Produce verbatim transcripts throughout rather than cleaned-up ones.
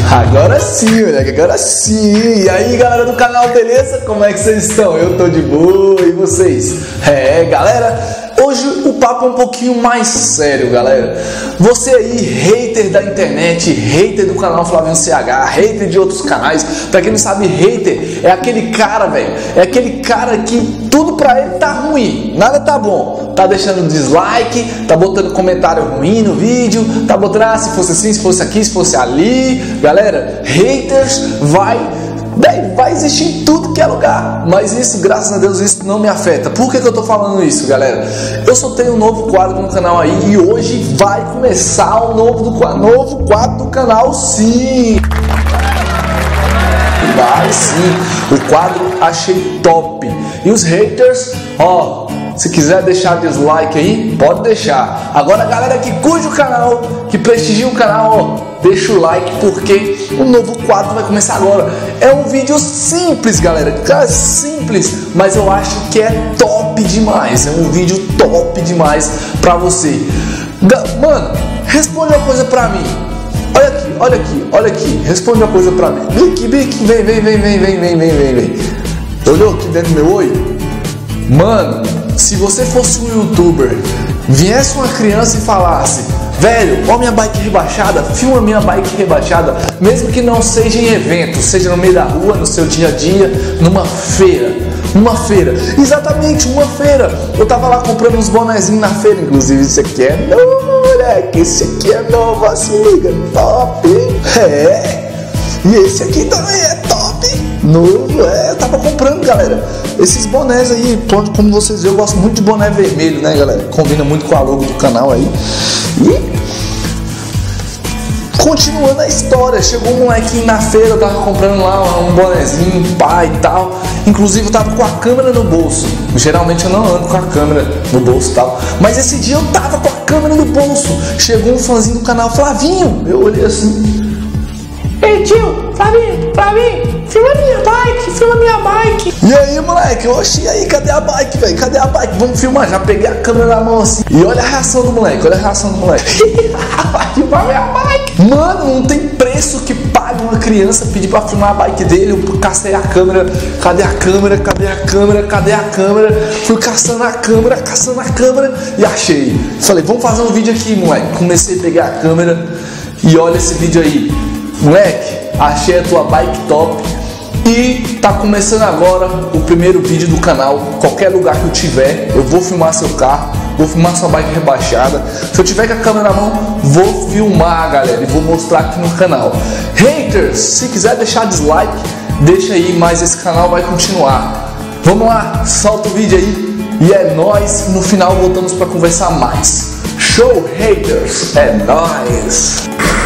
Agora sim, moleque, agora sim. E aí, galera do canal, beleza? Como é que vocês estão? Eu tô de boa, e vocês? É, galera, hoje o papo é um pouquinho mais sério, galera. Você aí, hater da internet, hater do canal Flavinho C H, hater de outros canais. Pra quem não sabe, hater é aquele cara, velho, é aquele cara que tudo pra ele tá ruim, nada tá bom. Tá deixando dislike, tá botando comentário ruim no vídeo, tá botando, ah, se fosse assim, se fosse aqui, se fosse ali. Galera, haters vai, vai existir em tudo que é lugar. Mas isso, graças a Deus, isso não me afeta. Por que que eu tô falando isso, galera? Eu soltei um novo quadro no canal aí e hoje vai começar o novo, do, novo quadro do canal, sim. Vai sim, o quadro achei top. E os haters, ó, se quiser deixar dislike aí, pode deixar. Agora, galera que curte o canal, que prestigia o canal, ó, deixa o like porque o novo quadro vai começar agora. É um vídeo simples, galera, é simples, mas eu acho que é top demais. É um vídeo top demais pra você. Mano, responde uma coisa pra mim. Olha aqui, olha aqui, olha aqui. Responde uma coisa pra mim. Vem aqui, vem aqui, vem, vem, vem, vem, vem, vem, vem, vem, vem. Olhou aqui dentro do meu olho? Mano, se você fosse um youtuber, viesse uma criança e falasse: velho, ó minha bike rebaixada, filma minha bike rebaixada, mesmo que não seja em evento, seja no meio da rua, no seu dia a dia, numa feira, numa feira, exatamente, uma feira. Eu tava lá comprando uns bonezinhos na feira, inclusive esse aqui é novo, moleque, esse aqui é novo, se liga, top, é, e esse aqui também é top, novo, é, eu tava comprando, galera, esses bonés aí, como vocês veem, eu gosto muito de boné vermelho, né, galera, combina muito com a logo do canal aí. E continuando a história, chegou um molequinho na feira, eu tava comprando lá um bonezinho, pai e tal. Inclusive eu tava com a câmera no bolso. Geralmente eu não ando com a câmera no bolso e tal, mas esse dia eu tava com a câmera no bolso. Chegou um fãzinho do canal, Flavinho. Eu olhei assim: ei tio, Flavinho, Flavinho, filma minha bike, filma minha bike. E aí, moleque, oxi, aí, cadê a bike, velho? Cadê a bike? Vamos filmar. Já peguei a câmera na mão assim. E olha a reação do moleque, olha a reação do moleque. Vai filmar minha bike. Mano, não tem preço que pague uma criança pedir pra filmar a bike dele. Eu cacei a câmera. Cadê a câmera? Cadê a câmera? Cadê a câmera? Fui caçando a câmera, caçando a câmera e achei. Falei, vamos fazer um vídeo aqui, moleque. Comecei a pegar a câmera e olha esse vídeo aí. Moleque, achei a tua bike top. E tá começando agora o primeiro vídeo do canal. Qualquer lugar que eu tiver, eu vou filmar seu carro, vou filmar sua bike rebaixada. Se eu tiver com a câmera na mão, vou filmar, galera, e vou mostrar aqui no canal. Haters, se quiser deixar dislike, deixa aí, mas esse canal vai continuar. Vamos lá, solta o vídeo aí. E é nóis, no final voltamos pra conversar mais. Show, haters, é nóis.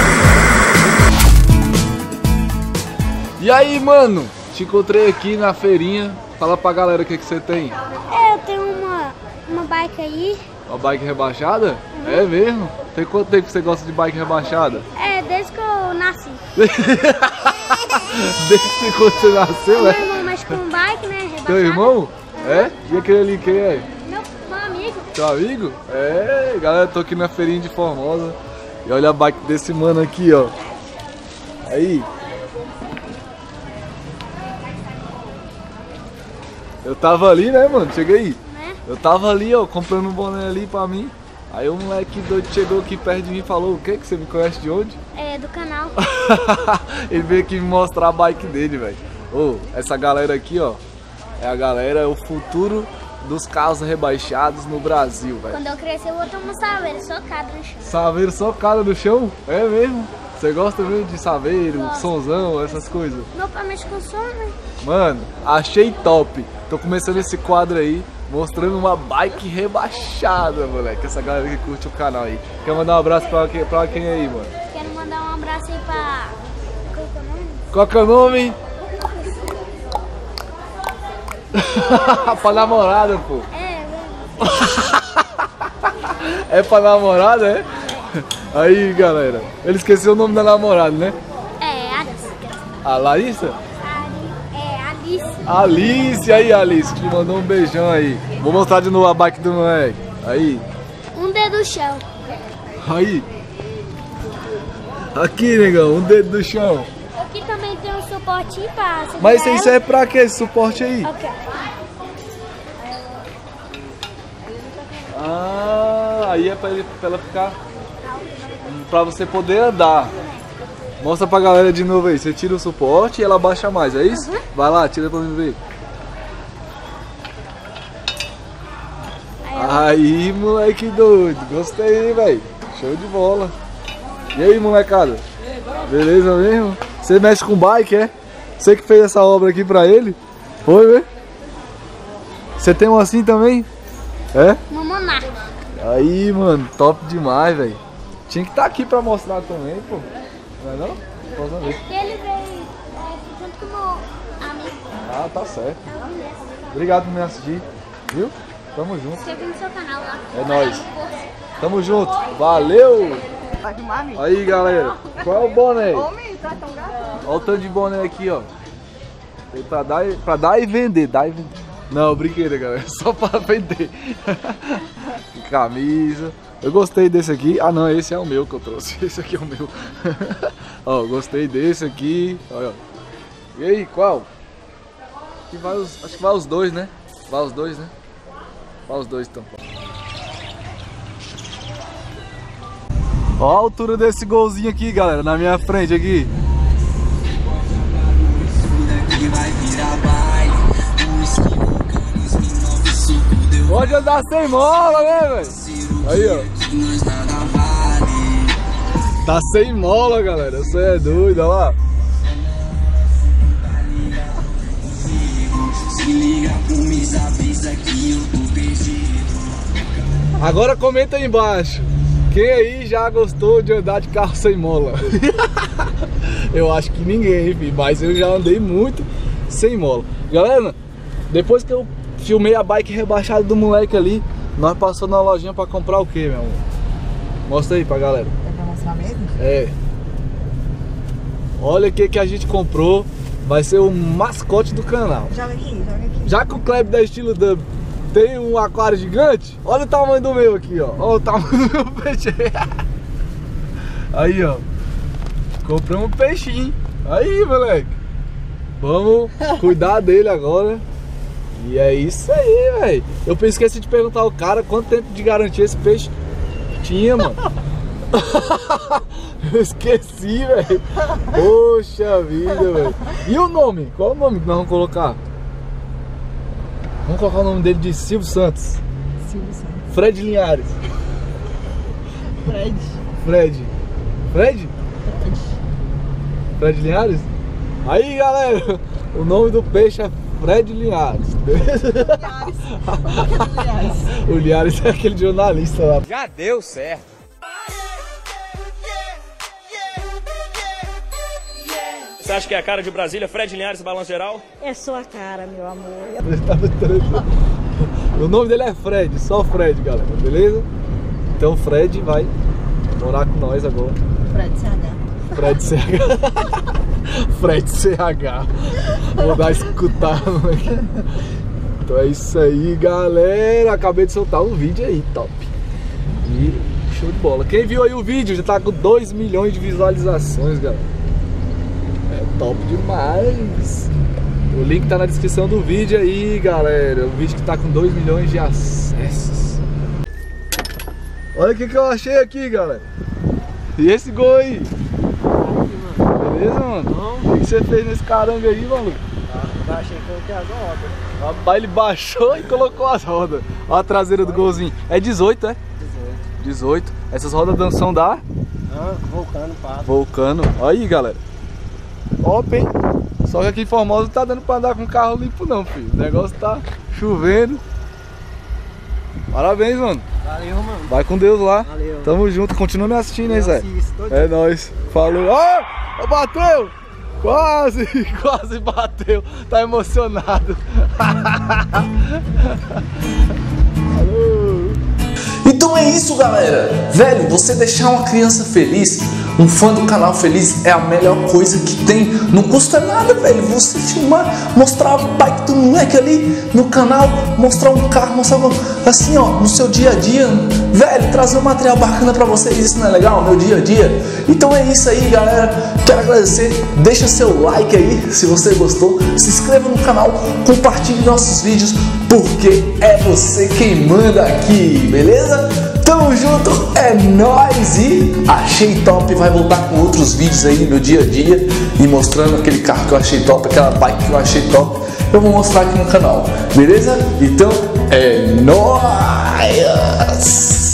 E aí, mano, te encontrei aqui na feirinha. Fala pra galera o que que você tem. É, eu tenho uma, uma bike aí. Uma bike rebaixada? Uhum. É mesmo? Tem quanto tempo que você gosta de bike rebaixada? É, desde que eu nasci. Desde quando você nasceu, meu é? Meu irmão mexe com bike, né, rebaixada. Teu irmão? Uhum. É? E aquele ali, quem é? Meu, meu amigo. Teu amigo? É, galera, tô aqui na feirinha de Formosa. E olha a bike desse mano aqui, ó. Aí. Eu tava ali, né, mano? Chega aí. Né? Eu tava ali, ó, comprando um boné ali pra mim. Aí o moleque doido chegou aqui perto de mim e falou: o que que você me conhece de onde? É, do canal. Ele veio aqui me mostrar a bike dele, velho. Ô, essa galera aqui, ó, é a galera, é o futuro dos carros rebaixados no Brasil, velho. Quando eu crescer eu vou ter uma saveira socada no chão. Saveiro socada no chão? É mesmo? Você gosta mesmo de saveiro, Gosto. Sonzão, essas coisas? Meu pai mexe com som, né? Mano, achei top. Tô começando esse quadro aí, mostrando uma bike rebaixada, moleque. Essa galera que curte o canal aí. Quer mandar um abraço pra, pra quem aí, mano? Quero mandar um abraço aí pra... Qual que é o nome? Qual que é o nome? Pra namorada, pô. É, é. É pra namorada, é? Aí, galera. Ele esqueceu o nome da namorada, né? É, Alice. A Larissa? É, Alice. Alice, aí Alice, te mandou um beijão aí. Vou mostrar de novo a bike do moleque. Aí. Um dedo no chão. Aí. Aqui, negão, um dedo no chão. Aqui também tem um suporte pra... Mas isso aí é pra quê, esse suporte aí? Ok. Ah, aí é pra, ele, pra ela ficar... Pra você poder andar. Mostra pra galera de novo aí. Você tira o suporte e ela baixa mais, é isso? Uhum. Vai lá, tira pra mim ver. Aí, moleque doido. Gostei, velho. Show de bola. E aí, molecada? Beleza mesmo? Você mexe com bike, é? Você que fez essa obra aqui pra ele? Foi, né? Você tem um assim também? É? Uma monarca. Aí, mano, top demais, velho. Tinha que estar tá aqui pra mostrar também, pô. Não é não? Posso ver. Ele veio é, junto com o meu amigo. Ah, tá certo. Obrigado por me assistir, viu? Tamo junto. Inscreva no seu canal lá. É nóis. Tamo junto. Valeu! Aí, galera. Qual é o boné? Olha o tanto de boné aqui, ó. Tem pra dar, e, pra dar e vender. Dar e vender. Não, brincadeira, galera. Só pra vender. Camisa. Eu gostei desse aqui. Ah, não, esse é o meu que eu trouxe. Esse aqui é o meu. Ó, gostei desse aqui. Olha. E aí, qual? Acho que vai os, acho que vai os dois, né? Vai os dois, né? Vai os dois, então. Ó a altura desse golzinho aqui, galera. Na minha frente aqui. Pode andar sem mola, né, velho? Aí, ó. Tá sem mola, galera. Você é doido, olha lá. Agora comenta aí embaixo. Quem aí já gostou de andar de carro sem mola? Eu acho que ninguém, filho, mas eu já andei muito sem mola. Galera, depois que eu filmei a bike rebaixada do moleque ali, nós passamos na lojinha pra comprar o que, meu amor? Mostra aí pra galera. É pra mostrar mesmo? É. Olha o que, que a gente comprou. Vai ser o mascote do canal. Joga aqui, joga aqui. Já que o Kleber da Estilo Dub tem um aquário gigante, olha o tamanho do meu aqui, ó. Olha o tamanho do meu peixe. Aí, ó. Compramos um peixinho. Aí, moleque. Vamos cuidar dele agora. E é isso aí, velho. Eu esqueci de perguntar ao cara quanto tempo de garantia esse peixe tinha, mano. Eu esqueci, velho. Poxa vida, velho. E o nome? Qual é o nome que nós vamos colocar? Vamos colocar o nome dele de Silvio Santos. Silvio Santos. Fred Linhares. Fred. Fred. Fred? Fred. Fred Linhares? Aí, galera, o nome do peixe é Fred Linhares. Linhares. Linhares. O Linhares é aquele jornalista lá. Já deu certo. Você acha que é a cara de Brasília, Fred Linhares, Balanço Geral? É sua cara, meu amor. O nome dele é Fred, só Fred, galera, beleza? Então Fred vai morar com nós agora. Fred C H. Fred C H. Fred C H. Vou dar escutar aqui. Então é isso aí, galera. Acabei de soltar um vídeo aí, top. E show de bola. Quem viu aí o vídeo já tá com dois milhões de visualizações, galera. É top demais. O link tá na descrição do vídeo aí, galera. O vídeo que tá com dois milhões de acessos. Olha o que, que eu achei aqui, galera. E esse gol aí? Beleza, mano? O que, que você fez nesse caranga aí, maluco? Baixei e coloquei as rodas. Rapaz, ele baixou e colocou as rodas. Olha a traseira do golzinho. É dezoito, é? dezoito. dezoito. Essas rodas danção da? Ah, Vulcano, passo. Vulcano. Olha aí, galera. Top, hein? Só que aqui em Formosa não tá dando pra andar com carro limpo não, filho. O negócio tá chovendo. Parabéns, mano. Valeu, mano. Vai com Deus lá. Valeu. Tamo junto. Continua me assistindo, hein, Zé? Assisto. É nóis. Falou. Ó! Oh, bateu! Quase, quase bateu. Tá emocionado. Alô! Então é isso, galera. Velho, você deixar uma criança feliz Um fã do canal feliz é a melhor coisa que tem. Não custa nada, velho, você filmar, mostrar o bike do moleque ali no canal, mostrar um carro, mostrar assim, ó, no seu dia a dia, velho, trazer um material bacana pra vocês. Isso não é legal? Meu dia a dia. Então é isso aí, galera. Quero agradecer. Deixa seu like aí se você gostou. Se inscreva no canal, compartilhe nossos vídeos, porque é você quem manda aqui, beleza? Tamo junto, é nóis! E achei top, vai voltar com outros vídeos aí no dia a dia e mostrando aquele carro que eu achei top, aquela bike que eu achei top. Eu vou mostrar aqui no canal, beleza? Então é nóis!